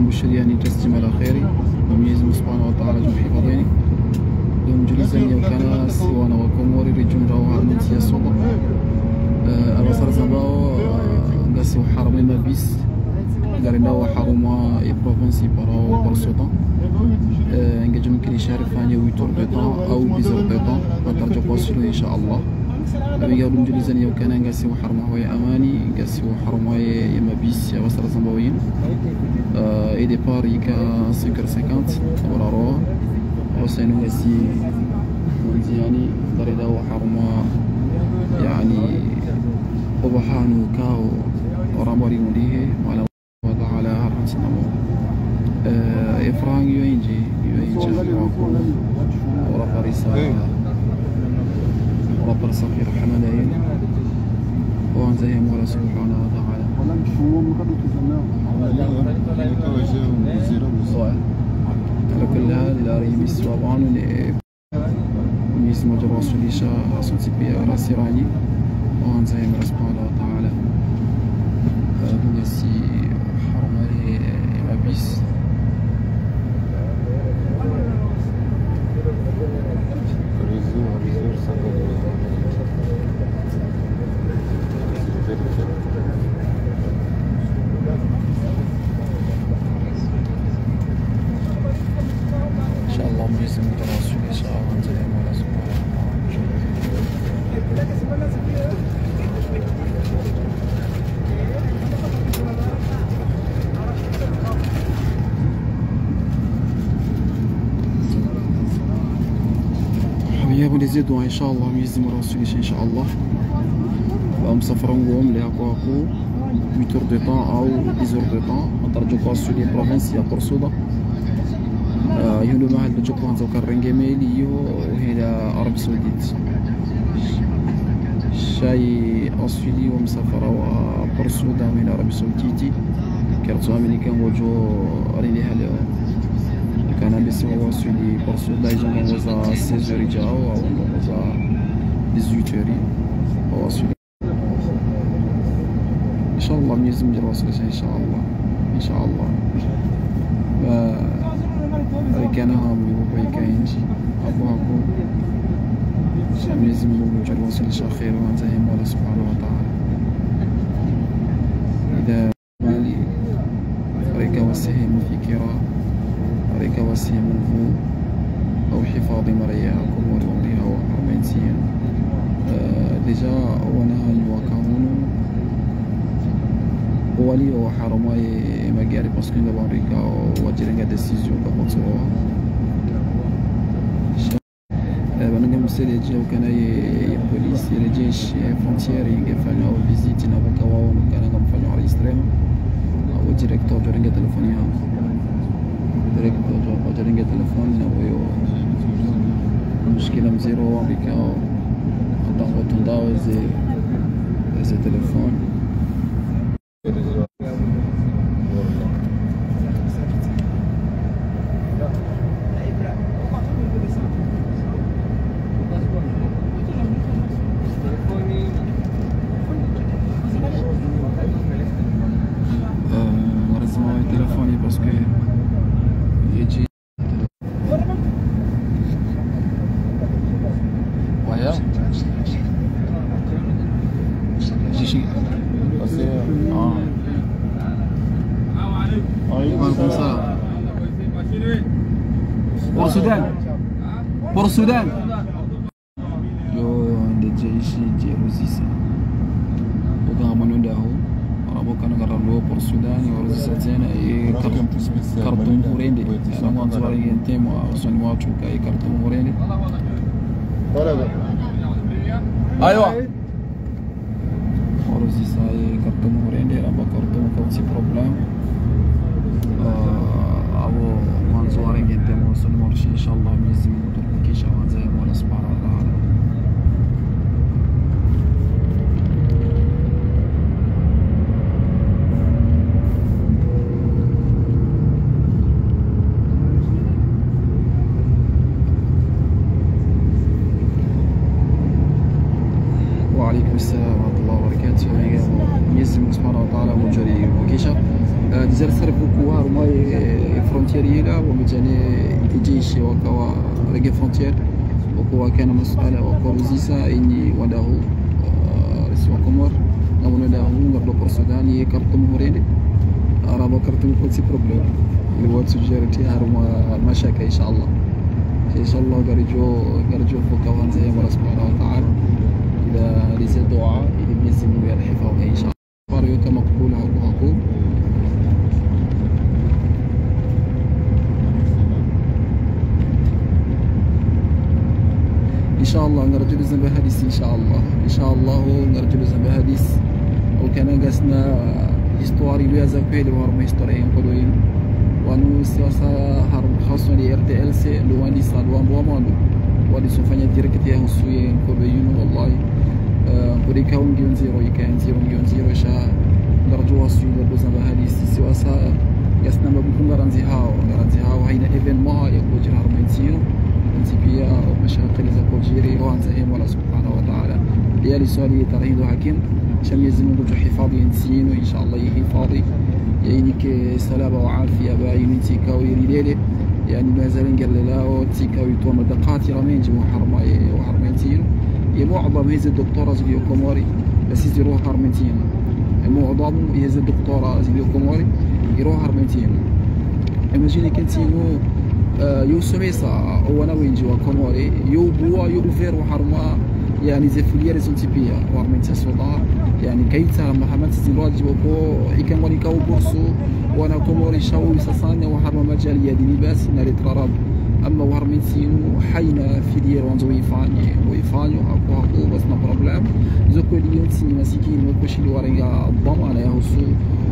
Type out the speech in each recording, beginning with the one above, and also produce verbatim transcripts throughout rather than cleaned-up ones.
مشرياني تستم على خيري وميزم سبحانه وتعالى جم حفظيني يوم جلسني وكان سوانا وكموري رجون روها من سياسوطة أبصر زنباو قاسي وحرم لنا بيس قارنا وحرما يبروفنسي براو برسوطة نجا ممكن يشارك فاني ويتور بيطان أو بيزور بيطان فترجع بوصلوا إن شاء الله أبي قالوا جلسني وكان قاسي وحرما هو أماني قاسي وحرما يما بيس يا بصر زنباوين et départ يكا cinq heures cinquante ولا روح وسينو قاسي يعني دريدا وحرما يعني وبحانو كاو وراموري موليه وعلى وضع على هرم سنمو إفران يوينجي يوينجي ورا رسالة ورا صغير حملين وان زي مولا سبحانه وتعالى على كل هذا لا ريميس وابان ميس مجرى سوليشا صوتي بي راسيراني وان زي مولا سبحانه وتعالى نسي حرمي مابيس إن شاء الله بإذن الله سوليشا وان زي مولا سبحانه يابو نزيدو ان شاء الله ميزم راسوليش ان شاء الله مسافرون قوم لي اكو اكو huit heures de temps او dix heures de temps نترجو باسولي بروفنسيا برسودا يونو ما هاد بجوكو هانزو كارنجي ميليو وهنا عرب سعوديت شاي اسولي ومسافرة وبرسودا من عرب سعوديتي كارتو امريكان وجو ريني هالو كان بيسمو واسولي برسودا يجون وزا seize heures يجاو او وزا dix-huit heures واسولي ان شاء الله ميزم جراسلش ان شاء الله ان شاء الله ريكانها وبيكاينش ابو ابو ميزم جراسلش خير وانتهي مولا سبحانه وتعالى اذا مالي ريكا وسهم في كرا ريكا وسهم فو او حفاظ مرياكم ورميها وحرمينسيا ديجا ونها الواكامونو ولي وحرماي مجاري باسكو دابا ريكا وجيرينغا ديسيزيون كابوتسو انا نمسي لي جاو كان بوليس الجيش فرونتييري فانو فيزيتي نابا كواو كان غنفانو ريستريم او ديريكتور جيرينغا تليفونيا ديريكتور جيرينغا تليفون نويو مشكله مزيرو ريكا دونك تنداو زي زي تليفون تليفوني باسكو يجي ويا يجي شي اه وعليكم السلام بور السودان بور السودان يو عند جيش جيروزيسا وكان من داهو رابو كان غرلو بور السودان ورزيساتين اي كارتون كارتون هوريندي انا ما نزوري انتيم وصني واتشو كاي كارتون هوريندي ايوه ورزيسا اي كارتون هوريندي رابو كارتون كوتسي بروبليم او ما نزوري انتيم وصني واتشو ان شاء الله ميزم كيشا وانزاي مولا سبحانه وتعالى وعليكم السلام ورحمة الله وبركاته. يزم سبحانه وتعالى مجري وكيشا ديجا صرفوا كوار ماي فرونتيريلا ومجاني يجيش وكوا رجع فرونتير وكوا كان مسألة وكوزيسا إني وده رسوا كمر نقول ده هو قبل السوداني كرتم هوريني أنا بكرتم كل بروبلم اللي هو تجارتي هرم مشاكل إن شاء الله إن شاء الله قرجو قرجو فكوان زي ما سبحانه وتعالى إذا ليس دعاء إذا بيزم ويا الحفاظ إن شاء الله باريوك مقبولة ومقبول إن شاء الله نرجو لزم بهاديس إن شاء الله إن شاء الله نرجو لزم بهاديس وكان قاسنا هيستوري لوازا كويلي وهرم هيستوري ينقلوين وانو سياسة هرم خاصة لي ار تي ال سي لوان دي سادوان بوامانو وادي سوفانيا ديركتي هون سوي ينقلوين والله نقولي كاون جيون زيرو يكاين زيرو جيون زيرو شا نرجوها سوي لزم بهاديس سياسة قاسنا ما بكون غرانزي هاو غرانزي هاو هينا ايفين ما يقول جرار منتينو انتبيا ومشاكل زكوجيري وانزهم ولا سبحانه وتعالى ديالي سؤالي ترهيدو حكيم شم يزمون جو حفاظي انسينو ان شاء الله يهي فاضي يعني كي سلامة وعافية باين من تيكاوي ريليلي يعني ما زال نقال لا تيكاوي توما دقاتي رامين جو حرماي وحرمينتينو يا معظم هيز الدكتورة زيو كوموري بس يروح حرمينتينو معظم هيز الدكتورة زيو كوموري يروح حرمينتينو imagine كنتينو يو سميسا وانا وين جوا كوموري يو بوا يو فير وحرما يعني زي فوليير سونتيبيا وارمنتا صودا يعني كيتا محمد سيلواج بوكو يكن ولي كاو بورسو وانا كوموري شاو يساسانيا وحرما مجال يدي لباس ناري تراب اما وارمنتينو حينا في دير وانزو يفاني ويفاني هاكو هاكو بس نو بروبليم زوكو ليونتي مسكين وكوشي لواريغا الضمان يهوسو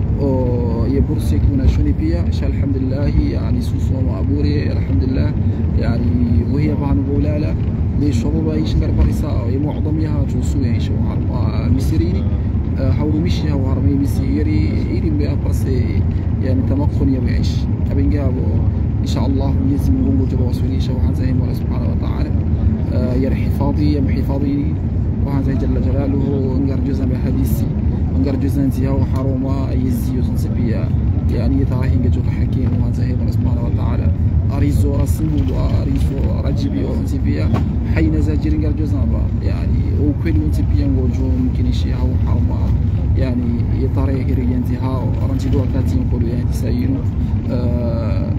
يا بورسيك من شوني بيا شا الحمد لله يعني سوسو معبوري الحمد لله يعني وهي بان بولالا لي شروبا ايش كربريسا يا معظمها توسو يعني شو عرب ميسيريني حاولوا مشي هو عربي ميسيري يري بي ابرسي يعني تمكن يا بيعيش ابن جابو ان شاء الله يزم نقول جواسوني شو حزين ولا سبحانه وتعالى يا حفاظي يا حفاظي وهذا جل جلاله نقر جزء من حديثي نقر جزء انتي هو حروما يزيو سنسبيا يعني يتراهي نجو حكيم وهذا هي سبحانه وتعالى اريزو رسمو اريزو رجبي وانتبيا حين زاجر نقر جزء يعني وكل وانتبيا نقولجو ممكن يشي هو حروما يعني يطري هيري انتها رانتي دو كاتي نقولوا يعني تساينو أه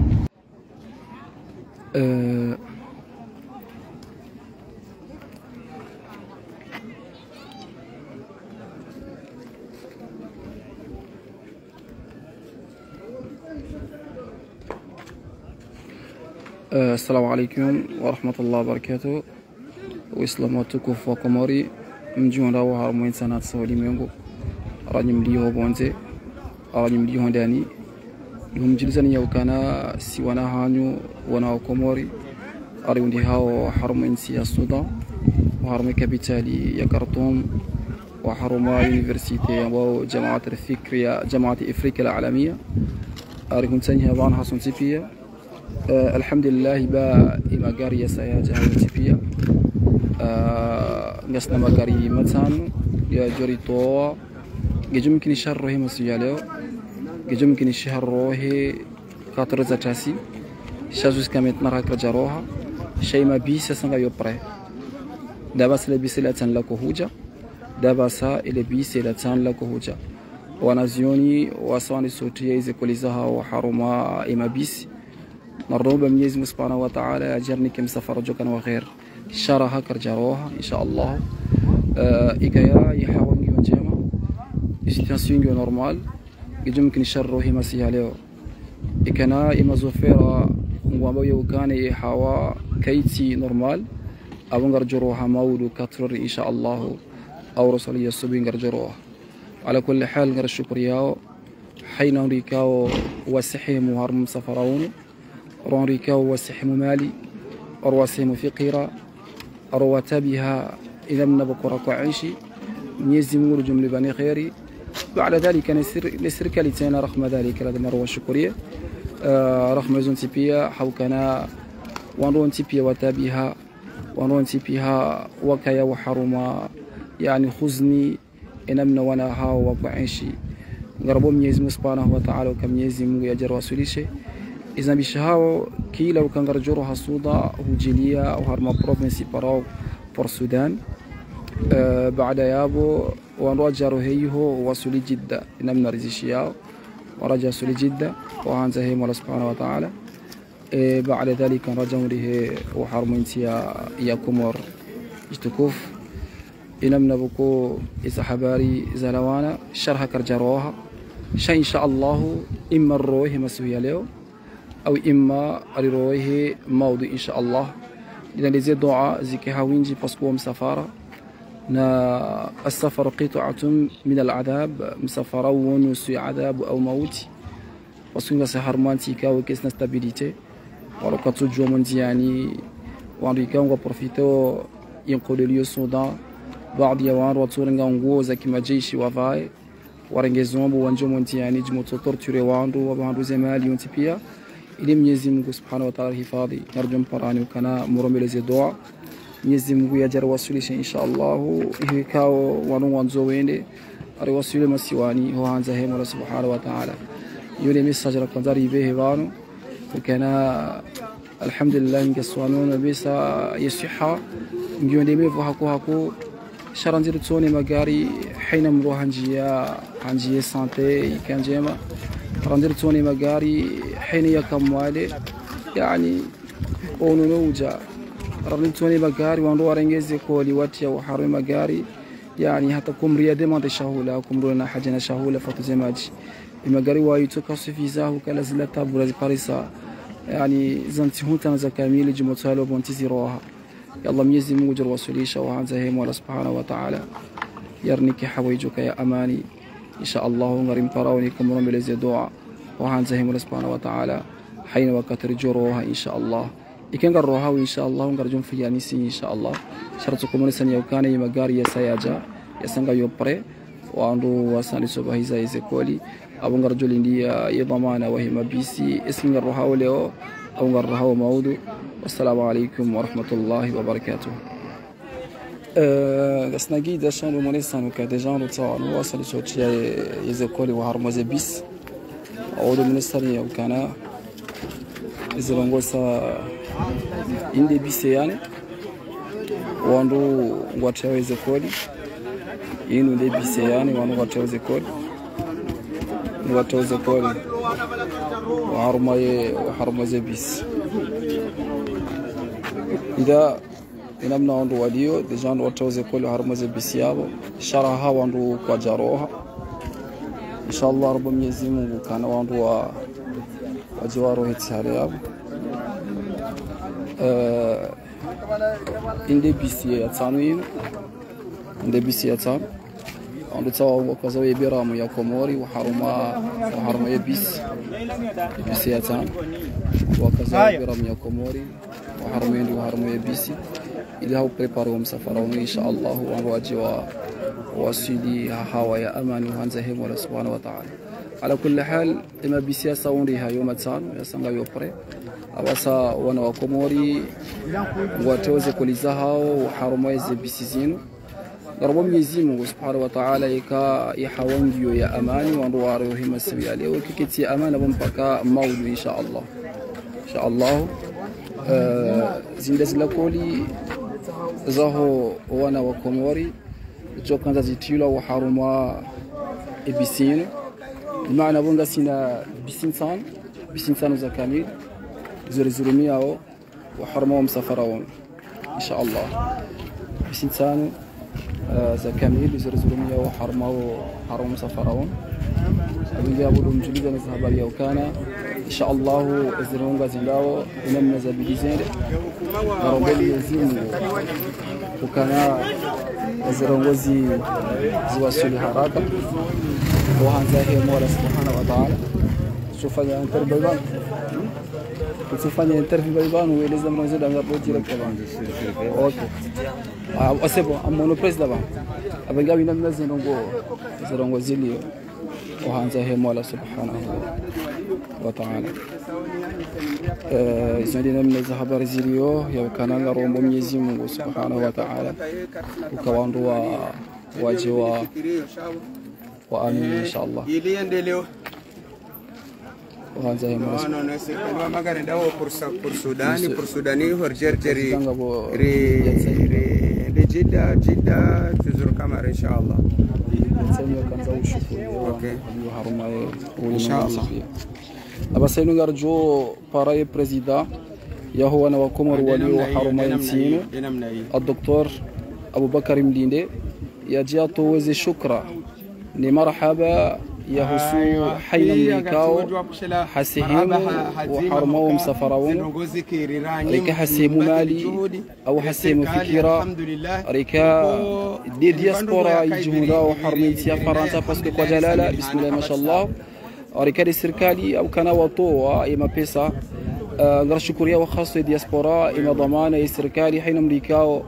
أه السلام عليكم ورحمة الله وبركاته وإسلاماتكم فوكموري مجون راو هارموين سنات سولي ميونغو راني مليو بونزي راني مليو داني لهم جلسان يوكانا سيوانا هانيو وانا كوموري أريون دي هاو حرمين سيا السودان وحرمي كابيتالي يا كرتوم وحرما يونيفرسيتي أو جامعة الفكرية جامعة إفريقيا العالمية أريون تاني هبان حسن تيبيا أه الحمد لله با إما قاري سايا جهة تيبيا أه نسنا ما قاري متان يا جوري طوا جم يمكن الشهر روحي مسياليو جم يمكن الشهر روحي خاطر زاتاسي شازوس كامت نراك رجاروها شيء ما بيس سنغا يوبري دابا سلا بيس لا تان لاكو هوجا دابا سا إلى بيس لا تان لاكو هوجا وانا زيوني واسواني صوتيه إذا كليزها وحرما إما بيس نروب ميزم سبحانه وتعالى أجرني كم سفر جوكا وغير شرها كرجاروها إن شاء الله أه إيكايا يحاول يون جيما سيتياسيون يون نورمال يمكن يشرو هي مسيها له إيكانا إما زوفيرا وما يوكان يحاوا كيتي نورمال أو نرجروها مولو كتر إن شاء الله أو رسولي السبين نرجروها على كل حال نرى الشكر ياو حين نريكاو وسحيم وهرم سفراون رونريكاو وسحم مالي أرواسيم في قيرة أرواتا بها إذا من بكرة عيشي نيزمور جمل بني خيري بعد ذلك نسر نسر كالتين رقم ذلك لدى مروة الشكرية آه رقم زون تيبيا حوكنا ونرون تيبيا وتابيها ونرون تيبيها وكيا وحرما يعني خزني إنمنا وناها وبعيشي ngarabo Mwenyezi Mungu Subhanahu wa Ta'ala kwa Mwenyezi Mungu yajarwasulishe izambisha hao kila ukangarjoro hasuda hujilia au harma province parao por Sudan baada yabo wanrajaro heyo wasuli jidda namna rizishiyao ورجع سولي جدة وعنزه هي مولا سبحانه وتعالى إيه بعد ذلك رجعوا له وحرمينتيا يا كومور يشتكوف إنمنا بكو إذا حباري زلوانا شرها كرجروها شيء إن شاء الله إما الرويه مسوية له أو إما الرويه موضوع إن شاء الله إذا لزي دعاء زكي هاوينجي باسكو مسافرة نا السفر قطعة من العذاب مسافرة ونسي عذاب أو موت وصلنا سهر مانتيكا وكيس نستابيليتي ورقة جو مندياني وانريكا وبروفيتو ينقل لي السودان بعض يوان وطورنغا ونغو زكي ماجيشي وفاي ورنجزون وانجو مندياني جموتو تورتوري واندو وباندو زمالي ينتبيا إلي ميزيمو سبحانه وتعالى حفاظي نرجم براني وكان مرمي لزي دعاء Mwenyezi Mungu yajar wasulishe inshallah ihikao wanu wanzo wende ari wasule masiwani ho hanza he mola subhanahu wa ta'ala yule message kwanza ribe wanu kana alhamdulillah ngaswanu bisa yasiha ngiyonde mevu hako hako sharanzir tsone magari hina mro hanjia hanjia sante kanjema ranzir tsone magari hina yakamwale yani ono noja رميتوني مقاري وانرو رنجزي كولي واتيا وحارمي مقاري يعني حتى كم رياضي ما تشاهولا كم رونا حاجة نشاهولا فتو زماجي المقاري وايتو كاسو فيزاه وكالا زلتا برازي باريسا يعني زنتي هونتا نزا كاميلي جموتالو بونتيزي روها يالله ميزي موجر وسوليشا وهانزا هيم ولا سبحانه وتعالى يرنيكي حويجوك يا أماني إن شاء الله نغرم براوني كم رمي لزي دعا وهانزا هيم ولا سبحانه وتعالى حين وكتر جروها إن شاء الله إكن قروها وإن شاء الله ونقرجون في يانيسي إن شاء الله شرطكم نسن يوكان يمغار يساياجا يسنغا يوبري وعنده واساني صباحي زي زكولي أبو نقرجول إندي يضمانا وهي مبيسي اسم قروها وليو أبو نقرها ومعودو والسلام عليكم ورحمة الله وبركاته غسناقي داشان ومونيسان وكادجان وطاوان واساني صوتي يزكولي وهرموزي بيس عودو منستاني يوكانا izilongosa inde bise yani wandu ngwateweze kodi inu inde bise yani wandu ngwateweze kodi ngwateweze kodi waharumaye waharumaze bise ida inamna wandu waliyo deja wandu ngwateweze kodi waharumaze bise yabo sharaha wandu kwa jaroha inshallah rabbi Mwenyezi Mungu kana wandu wa wajiwaro hitihari yabo inde bisi ya tano ino inde bisi ya tano ando tsawa wakaza yebiramu ya Komori waharuma waharuma yebisi bisi ya tano wakaza yebiramu ya Komori waharuma ndi waharuma yebisi ili hao prepare msafara wao inshallah wanwaji wa wasili hawa ya amani hanza hemo la subhanahu wa ta'ala على كل حال إما بسياسة ونريها يوم تسان يسنغ يوبري أبسا وانا وكوموري وتوزي كوليزاها وحرميز بسيزينو ربما يزيمو سبحانه وتعالى يكا يحاونجيو يا أماني وانرواريو هما السبيالي وكيكتي أمان بمبكا مولو إن شاء الله إن شاء الله آه زندز لكولي زاهو وانا وكوموري جو كانت زيتيولا وحرما إبسينو المعنى بونغا سينا بسنسان بسنسان وزكاميل زرزرمياو وحرمهم سفراون إن شاء الله بسنسان زكاميل زرزرمياو وحرماو حرمهم سفراون أبي جابوا لهم جليدا نذهب اليوم كان إن شاء الله إزرونغا زنداو إنما زبيدين نرجلي يزين وكان إزرونغا زي زواسولي حراكة وهذا هي مولا سبحانه وتعالى شوف أنا أنتر بيبان شوف أنا أنتر في بيبان ويلزم نزيد أنا بروتي لك طبعا أوكي أسيبه أم مونوبريس طبعا أبغى جاي ننزل نقول زرونغ زيليو وهذا هي مولا سبحانه وتعالى زندنا من الذهب رزيليو يا كان الله روم يزيم سبحانه وتعالى وكوان روا واجوا وآمين إن شاء الله. وهذا هي no no no c'est que ma magari dawo pour ça pour Soudan pour Soudani hor jerjeri ri ri jidda jidda tuzur kamar إن شاء الله. اوكي إن شاء الله. أبا سينو نرجو باراي بريزيدا يا هو أنا وكمر ولي وحرمين سينو الدكتور أبو بكر مدينة يا جاتو وزي شكرا مرحبا يا هسو حين ميكاو حسيهم وحرموهم سفرون ريكا حسيمو مالي أو حسيمو فكرة ريكا دي دياسبورا يجهودا وحرمين سيا فرنسا باسكو كو جلالة بسم الله ما شاء الله ريكا دي سيركالي أو كان وطوة إما بيسا غير شكريا وخاصة دياسبورا إما ضمانة السيركالي حين ميكاو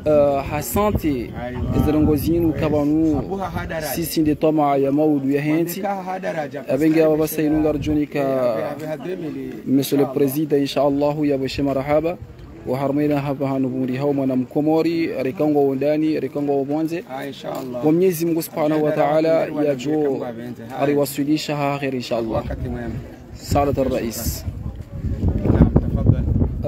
حسانتي إزرنغوزين وكابانو سيسين دي طمع يا مود ويا هنتي أبنجا بس ينقر جونيكا مسؤول البريزيدا إن شاء الله يا بشي مرحبا وحرمينا هبها نبوري هوما نمكموري ريكانغو ونداني ريكانغو وبونزي إن شاء الله ومنيزي مغو سبحانه وتعالى يا جو أري وسولي شها خير إن شاء الله. سعادة الرئيس نعم تفضل.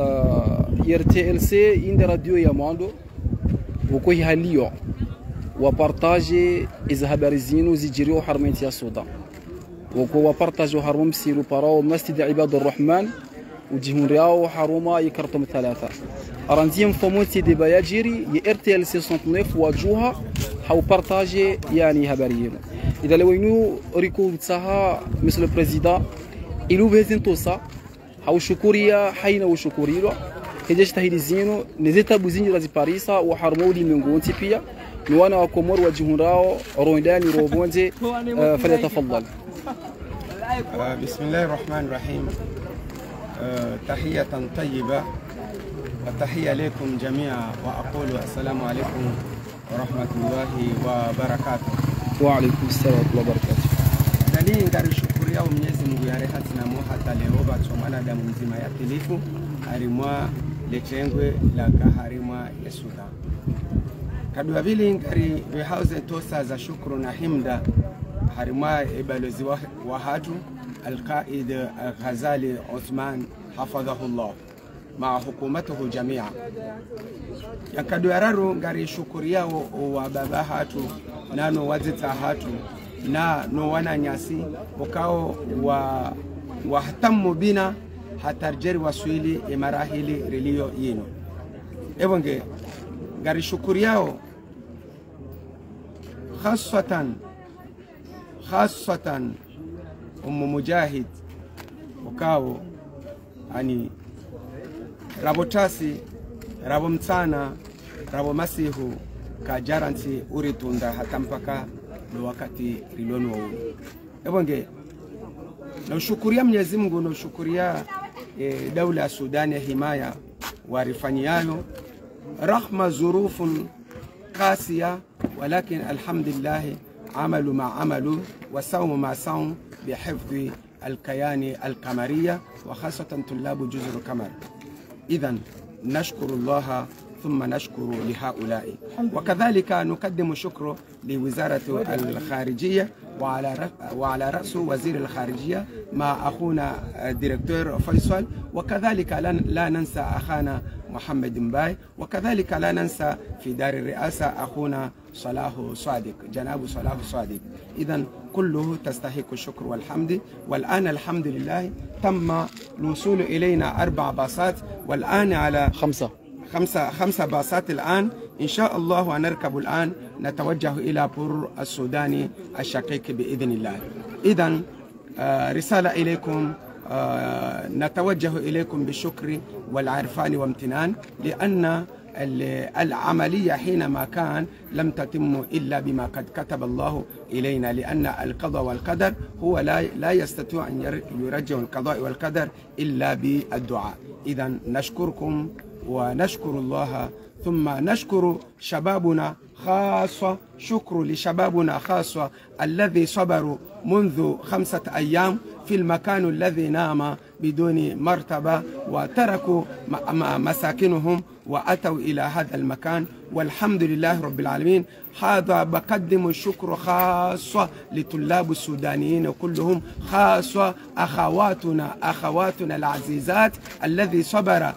يرتي ال سي إند راديو يا ماندو وكوي هاليو وبارتاجي إذا هبارزينو زيجريو حرمينتي السودان وكو وبارتاجو حرمم سيرو باراو مسجد عباد الرحمن وجيهون رياو حروما يكرتم ثلاثة أرانزيم فومونتي دي باياجيري يرتي ال سي تسعة وجوها حو بارتاجي يعني هباريينو إذا لوينو ريكو تساها مثل البريزيدا إلو بهزين توسا حو شكوريا حين وشكوريلو كجيش تهيدي زينو نزيتا بوزيني رازي باريسا وحرمولي من قونتي بيا نوانا وكومور وجهون راو روينداني روبونزي آه فليتفضل. آه بسم الله الرحمن الرحيم. آه تحية طيبة وتحية لكم جميعا وأقول السلام عليكم ورحمة الله وبركاته. وعليكم السلام ورحمة الله وبركاته. Nani ngari shukuria Mwenyezi Mungu yare hatina mo hata leo batsomana da mzima ya tilifu harimwa lechengwe la kaharimwa ya Sudan. Kadwa vile ngari wehauze tosa za shukuru na himda harimwa ibalozi wa hatu القائد الغزالي عثمان حفظه الله مع حكومته جميعا. يكادو يرارو ngari shukuria wa baba hatu nano wazita hatu na no wana nyasi wakao wa wahtamu bina hatarjeri waswili imarahili relio yino ebonge ngari shukuri yao khasatan khasatan umu mujahid wakao ani rabotasi rabo mtana rabo masihu kajaransi uritunda hatampaka no wakati rilonu wao ebonge na ushukuria Mwenyezi Mungu na ushukuria e, daula ya Sudan ya himaya warifanyayo rahma zurufun qasiya walakin alhamdulillah amalu ma amalu wa sawmu ma sawm bihifdhi الكيان القمرية وخاصة طلاب جزر القمر. إذن نشكر الله ثم نشكر لهؤلاء وكذلك نقدم الشكر لوزارة الخارجية وعلى وعلى رأس وزير الخارجية مع أخونا الدكتور فيصل وكذلك لا ننسى أخانا محمد مباي وكذلك لا ننسى في دار الرئاسة أخونا صلاح صادق جناب صلاح صادق. إذن كله تستحق الشكر والحمد. والآن الحمد لله تم الوصول إلينا أربع باصات والآن على خمسة خمسة خمسة باصات الآن إن شاء الله ونركب الآن نتوجه إلى بور السوداني الشقيق بإذن الله. إذن آه رسالة إليكم آه نتوجه إليكم بالشكر والعرفان وامتنان لأن العملية حينما كان لم تتم إلا بما قد كتب الله إلينا لأن القضاء والقدر هو لا لا يستطيع أن يرجع القضاء والقدر إلا بالدعاء. إذن نشكركم ونشكر الله ثم نشكر شبابنا خاصة شكر لشبابنا خاصة الذي صبروا منذ خمسة أيام في المكان الذي نام بدون مرتبة وتركوا مساكنهم وأتوا إلى هذا المكان، والحمد لله رب العالمين. هذا بقدم الشكر خاصة لطلاب السودانيين كلهم، خاصة أخواتنا أخواتنا العزيزات الذي صبر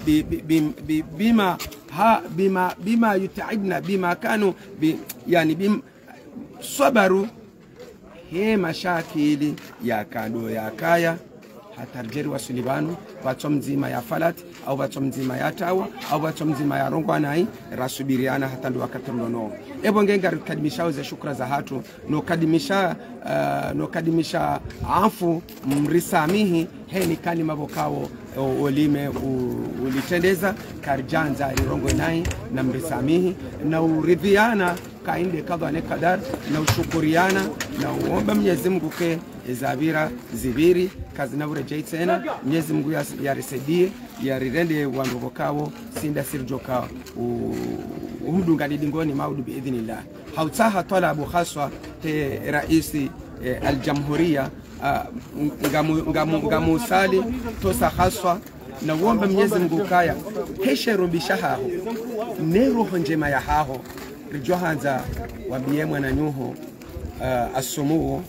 بما ها بما بما يتعبنا بما كانوا يعني بما صبروا هي مشاكل يا كادو يا كايا hatarjeri wa sulibanu bato mzima ya falat au bato mzima ya tawa au bato mzima ya rongwa nai rasubiriana hata ndo wakati mlono ebo ngenga kadimisha za shukra za hatu no kadimisha uh, no kadimisha afu mrisamihi heni kalima bokao olime ulitendeza karjanza irongo nai na mrisamihi na uridhiana kainde kadha ne kadar na ushukuriana na uomba Mwenyezi Mungu ke zabira zibiri kazi na burejei tena Mwenyezi Mungu yarisaidie yarirende wandu bokao sinda sirjoka umdunga dingoni maudu biidhnillah. Hautaha talabu khaswa te raisi aljamhuria ngamu ngamu sali tosa khaswa na uomba Mwenyezi Mungu kaya hesheru bishahaho ne roho njema ya haho rijohanza wabie mwana nyuho uh, asumuo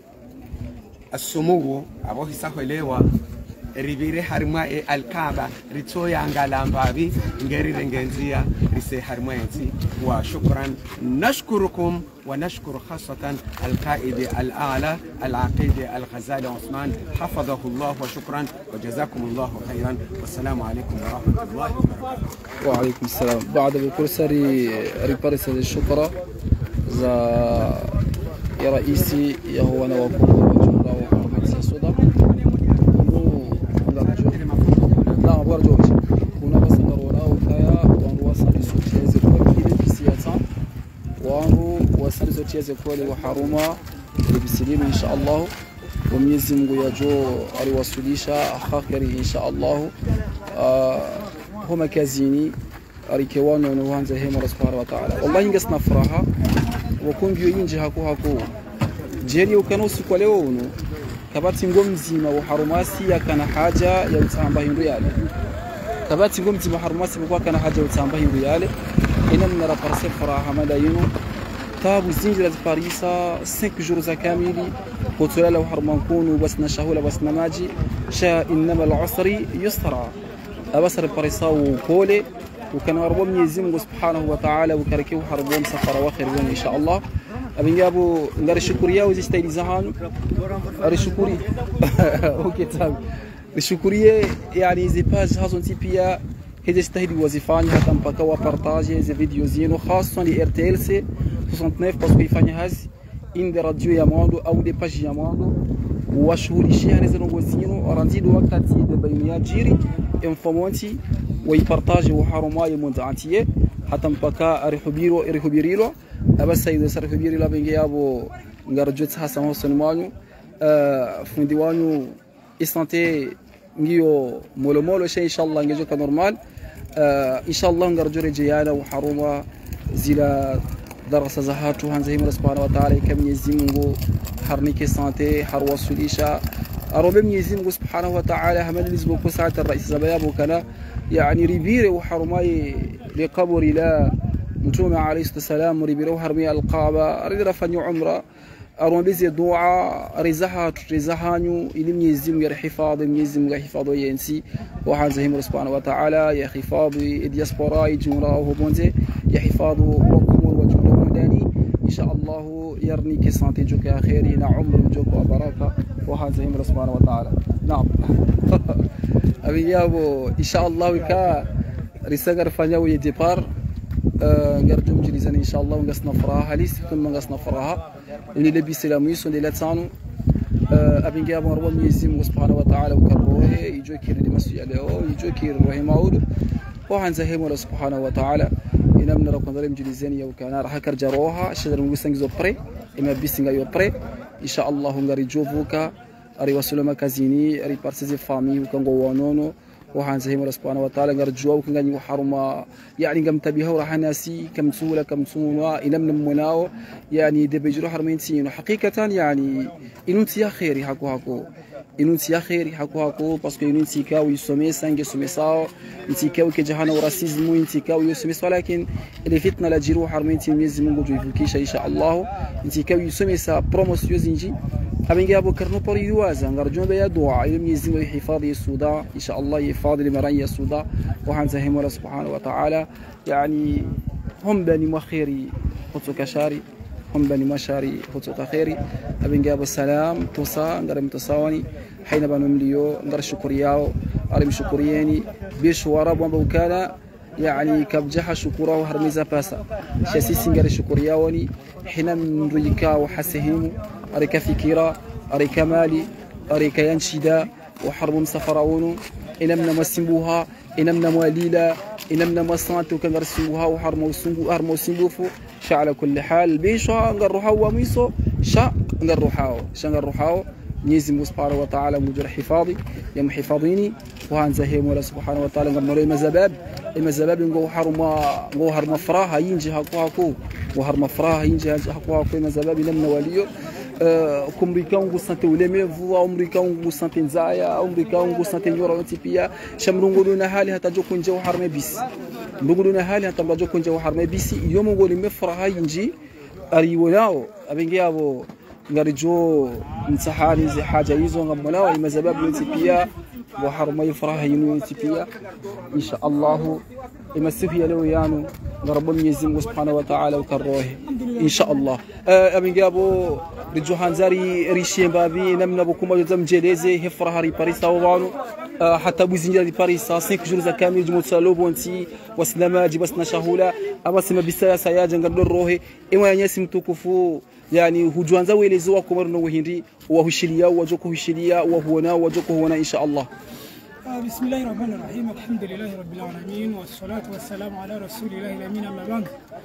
asumuo abo hisaho elewa ribire harima e alkaba ritoya angalambabi ngeri rengenzia rise harima yati wa shukran nashkurukum wa nashkuru khasatan alqaid al-a'la al-aqid al-Ghazali Uthman hafadhahu Allah wa shukran wa jazakum Allah khairan wassalamu alaykum wa rahmatullahi wa barakatuh. Wa alaykum assalam. Baada bukul sari riparisa lishukra za ya raisi ya huwa na wakuu wa jumla wa Harmati ya Sudan لا برجوج كنا بس نرونا وكايا وانو وصل سوتشيز كل بسياسة وانو وصل سوتشيز كل وحروما بسليم إن شاء الله وميزم ويجو على وصليشة خاكري إن شاء الله هما كازيني أريكوان ونوان زهيم سبحانه وتعالى والله إنجس نفرها وكون بيوين جهكو هكو جيري وكانوا سكوليونو kabati ngom mzima wa harumasi yakana haja ya utamba hindu yale kabati ngom mzima harumasi kwa kana haja ya utamba hindu yale ina mnara parse faraha malayino tabu zinjira parisa cinq jours za kamili kutula law harman kunu basna shahula basna maji sha inma al-usri yusra abasar parisa وكوله وكان ربهم Mwenyezi Mungu Subhanahu wa Ta'ala ukarikiwa harubom safara wa khairun insha Allah abingabu ngari shukuria uzistahiliza hanu ari shukuri okay tabi rishukurie yani hizi page hazo pia hizi stahili wazifanya hata mpaka wa partage hizi video zenu hasa ni R T L C soixante-neuf parce que ifanya hazi inde radio ya mwando au de page ya mwando washughulisha hizo ngo zenu aranzido wakati de baynia jiri informanti ويبارطاجي وحرماي منتعتيه حتى مبكا اريحبيرو اريحبيريلو ابسا يدو سريحبيري لا بنجيابو نغرجوت حسن حسن مانو ا فنديوانو اسانتي نيو مولو مولو شي ان شاء الله نجيو كنورمال ان شاء الله نغرجو رجيانا وحرما زيلا درس زهاتو هنزيم سبحانه وتعالى كم يزيمو حرنيكي سانتي حروا سوليشا أربعين يزيم سبحانه وتعالى هم اللي زبوا كسعة الرئيس زبيابو كنا يعني ريبيري وحرماي لقبر لا نتوما عليه الصلاة والسلام ريبيري وحرمي القابة ريد رفني عمره أروم بيزي دعاء رزها رزهانيو إلي يزيم ير حفاظ يزيم ير حفاظ ينسي وحان زهيم سبحانه وتعالى يا حفاظ الدياسبورا يجورا وهبونزي يا حفاظ وقمور وجوده مداني إن شاء الله يرني كسانتي جوكا خيري عمر جوكا وبركة وحان زهيم سبحانه وتعالى نعم أبي يابو إن شاء الله وكا رسالة فنياو يدبار نرجو مجلسنا إن شاء الله ونقص نفرها ليس كم نقص نفرها اللي لبي سلاميس واللي لا تسانو أبي يابو رب يزيم سبحانه وتعالى وكروه يجو كير اللي مسوي عليه يجو كير رحمه الله وحان زهيم سبحانه وتعالى إن من ركن ذلك مجلسنا وكان راح كرجروها شجر موسى زوبري إما بيسنجا يوبري إن شاء الله نرجو فوكا أري وسلم كازيني أري بارسيز فامي وكان جوانونو وهانزه مولا سبحانه وتعالى نرجوه وكنغني وحرما يعني قم تبيها وراح ناسي كم تسولا كم تسونا إلى من مناو يعني دبيجرو حرمينتين وحقيقة يعني إنو تيا خيري هاكو هاكو إنو تيا خيري هاكو هاكو باسكو إنو تيكاو يسمي سانج يسمي ساو تيكاو كجهانا وراسيزمو تيكاو يسمي ولكن اللي فتنا لا جيرو حرمينتين يزم نقولوا يفكيش إن شاء الله تيكاو يسمي سا بروموسيو زنجي أبين أبو كرنو بريوازا نرجو بيا دعاء يوم يزم حفاظ السوداء إن شاء الله يفاض لمرأي السوداء وحنزهم الله سبحانه وتعالى يعني هم بني مخيري خطوك شاري هم بني مشاري خطوك خيري أبين أبو السلام توصى نقرم تصاوني حين بنو مليو نقر شكرياو أرم شكرياني بيش ورب وبوكالا يعني كبجح شكره هرميزا باسا شاسي سنجر شكرياوني حين نريكا وحسهم أريكا فكرة أريكا مالي أريكا ينشدا وحرب مسافرون إنمنا مسموها إنمنا مواليلا إنمنا مصانت وكان رسموها وحرم وسنبو أرم وسنبوفو شا على كل حال بيشا نروحوا وميسو شا نروحوا شا نروحوا نيزم سبحانه وتعالى مجر حفاظي يم حفاظيني وهانزهيم ولا سبحانه وتعالى نقول له المزباب المزباب نقول حرم نقول حرم فراها ينجي هاكو هاكو وحرم فراها ينجي هاكو هاكو المزباب إنمنا وليو كمريكان وسنتي ولمي فوا أمريكان وسنتي نزايا أمريكان وسنتي يورو تيبيا شمرونغولونا حالي حتى جو كون جو حرمي بيس نقولونا حالي حتى جو كون جو حرمي بيس يوم نقول مفرها ينجي أريولاو أبينجي أبو نرجو نصحاني زي حاجة يزون غملاو المزباب ينتيبيا وحرمي يفرها ينتيبيا إن شاء الله يمسفيا لو يانو ربنا يزم سبحانه وتعالى وكروه إن شاء الله أبينجي أبو رجو هانزاري ريشين بابي نمنا بكم جزم جليزي هفرها ري باريس وانو حتى بوزينجا دي باريس سانك جورزا كامل جمود سالو بونتي وسلامة جبسنا شهولا أما سما بيسايا سياجا نقدر روحي إما ينسم توكفو يعني هجوانزا ويلزوا كمرنا وهندي وهشليا وجوكو هشليا وهونا وجوكو هونا إن شاء الله. بسم الله الرحمن الرحيم الحمد لله رب العالمين والصلاة والسلام على رسول الله الأمين أما بعد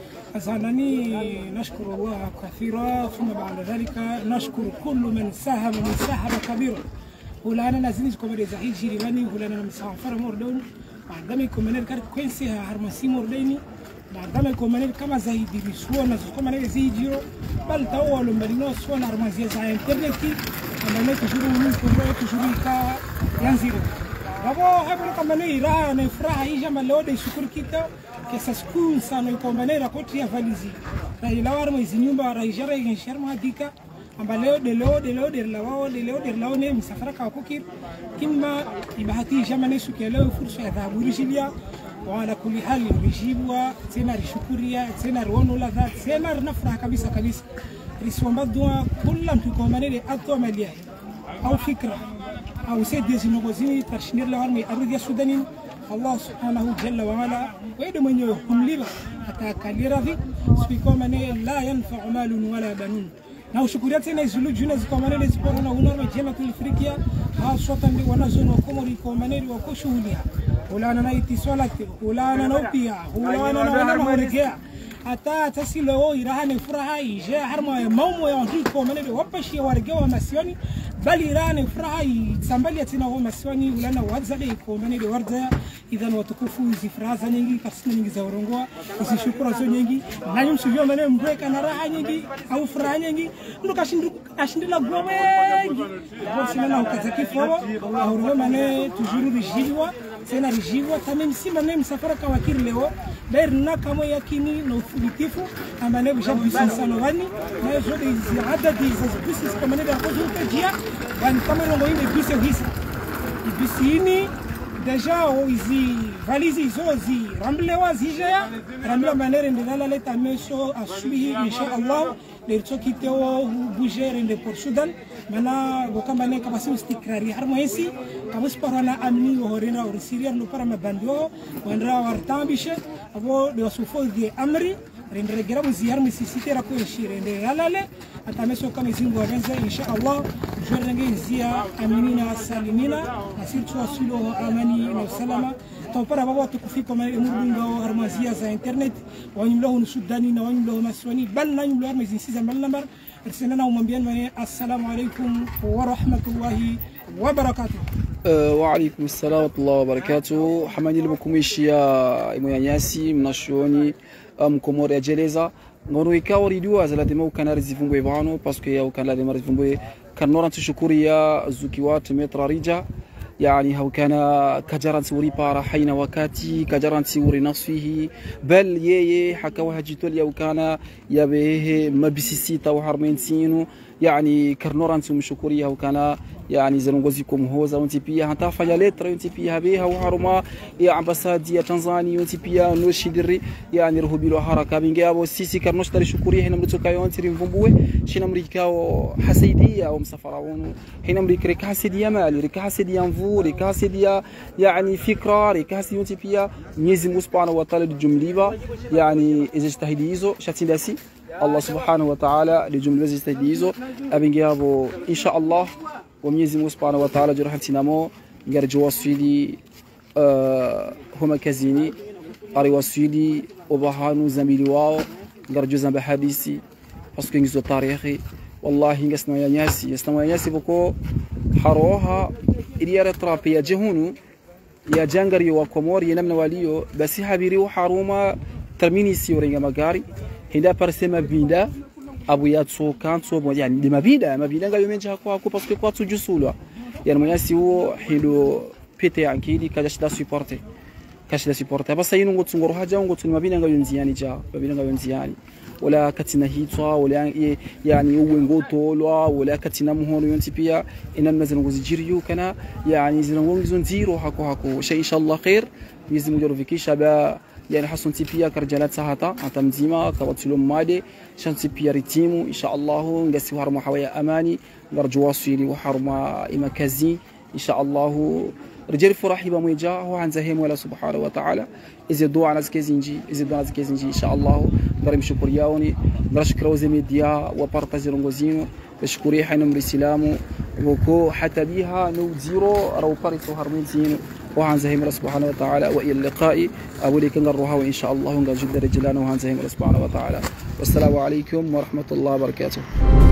أسألني نشكر الله كثيرا ثم بعد ذلك نشكر كل من ساهم من ساهم كبيرا ولانا نازلين كمرة زحيل جيراني ولانا مسافر موردون بعدما كمرة كار كويسها هرمسي مورديني بعدما كمرة كما زي ديرسونا كمرة زي جيرو بل تأول مرينو سونا هرمسي زي إنترنتي أما نكشرو نكشرو كشرو كا ينزلوا Babo hapo kama ni raha na furaha hii jamaa leo de shukuru kita kesa school sana iko manera koti ya valizi na ilawar mwezi nyumba raijara yin sharma dika amba leo de leo de leo de leo de leo de leo ne msafara ka kokir kimma ibahati jamaa ne sukia leo fursa ya dhahabu rishilia wala kuli hali rishibwa tena rishukuria tena rono la dhat tena nafuraha kabisa kabisa risomba dua kila mtu kwa manera atwa malia au fikra أو سيد يزنوغزيني ترشنير لهارمي أرض السودانين الله سبحانه جل وعلا ويد من يهم لبا حتى كاليرا في سبيكوماني لا ينفع مال ولا بنون ناو شكرياتنا يزلو جناز كوماني لزبورنا ونرمي جامعة الإفريقيا خاصة ونزون وكوموري كوماني وكوشوليا ولانا نايتي سولاتي ولانا نوبيا ولانا نوانا موريكيا حتى تسيلو يراهن فرها يجا هرما مومو يوهي كوماني وبشي ورقوا مسيوني bali rani furahi sambalia tena wao maswani ulana wazade ikombane de warza idhan watukufu hizi furaha nyingi kasina nyingi za urongoa hizi shukura zo nyingi nanyi msivyo mane mbweka na raha nyingi au furaha nyingi ndo kashindu ashindila gwa wengi bosina na ukazaki fobo au mane tujuru rijilwa tena rijilwa tamim sima nem safara kwa wakiri leo berna kama yakini na ufuditifu amane bishabu sana wani na zote hizi adadi hizi business kama ndio hapo jia Van kama longo ine bise hisa ibisi ini deja oizi valizi izozi ramblewa zijaya ramblewa manere ndala leta meso asubihi insha Allah lerto kiteo bujere nde por Sudan mana bokamba ne kabasi istikrari harmo esi kabus parana amni horina or Syria no para mabandio wandra wartambishe abo de wasufo de amri rendre gerabu ziar misisitera ko shire nde lalale atameso kama zingo wenza insha Allah jorenge zia aminina salimina nasirtu asilo amani na salama topara baba tukufika murunga harmazia za internet wanyimlo Sudani na wanyimlo maswani bal nanyimlo armezisiza mal number irsenana umwambiani assalamu alaykum wa rahmatullahi wa barakatuh. وعليكم السلام ورحمة الله وبركاته. حماني لكم إشياء ميانياسي مناشوني مكمور يا جليزة ngonu ikawa ridiwa zala dema ukana rizivungwe bano parce ya ukana dema rizivungwe kanora tushukuria zukiwat metra rija يعني هو كان كجران سوري بارا حين وكاتي كجران سوري نصفه بل يي حكوا هجيتول يو كان يبيه مبسيسيتا وحرمين سينو يعني كرنوران سوم شكوريا وكان يعني زنغوزيكم هوزا وانتي بيها هتا فياليتر وانتي بيها بيها وحرما يا عباسادية تنزاني وانتي بيها نوشي دري يعني رهو بيلو حركة بينجابو سيسي كرنوش داري شكوريا هنا مريتو كايو انتي رينفومبوي شين امريكاو حسيدية ومسافراون هنا امريكا ريكا حسيدية مالي ريكا حسيدية انفو ريكا حسيدية يعني فكرة ريكا حسيدية وانتي بيها نيزم سبحانه وتعالى الجمليبا يعني إذا اجتهديزو شاتين داسي الله سبحانه وتعالى لجملة زيستهديزو أبنجابو إن شاء الله وميزم سبحانه وتعالى جرح تنامو نرجو وصيدي أه هما كزيني أري وصيدي وبهانو زميلي واو نرجو زنب حديثي باسكو نجزو تاريخي والله نجسنا يا ناسي يسنا يا ناسي بكو حروها إلي رترابي يا جهونو يا جانغري وكوموري نمنا واليو بس حبيري وحروما ترميني سيوري مغاري هنا برسم بيدا أبو ياتسو كانتسو يعني لما بيدا ما بيدا قالوا من جهة كواكو باسكو كواتسو جسولة يعني ما يسيو حلو بيتي عنكيدي كاش دا سيبورتي كاش دا سيبورتي بس ينو قلت نقول حاجة ونقول ما بيدا قالوا نزياني جا ما بيدا قالوا نزياني ولا كتنا هيتوا ولا يعني هو نقول طولوا ولا كتنا مهون ينتبيا إن المزن وزجيريو كنا يعني زنون زون زيرو حكو حكو شيء إن شاء الله خير يزم يجرو فيكي شباب يعني حسن تبيا كرجالات ساعتا عتم زيما كواتسلوم مادي شان تبيا ريتيمو إن شاء الله نقسي وحرم حوايا أماني نرجو وصيلي وحرم إما كزي إن شاء الله رجال فرحي بموجا هو عن زهيم ولا سبحانه وتعالى إذا دعاء على زكيزنجي إذا دعاء على زكيزنجي إن شاء الله نرم شكر ياوني نشكر زميديا وبارتاجي رونغوزينو بشكري حين مرسلامو وكو حتى بيها نوزيرو رو باريتو هرمين زينو وعن زهيم الله سبحانه وتعالى وإلى اللقاء أولي كنروها وإن شاء الله ونقل جد رجلان وعن زهيم الله سبحانه وتعالى والسلام عليكم ورحمة الله وبركاته.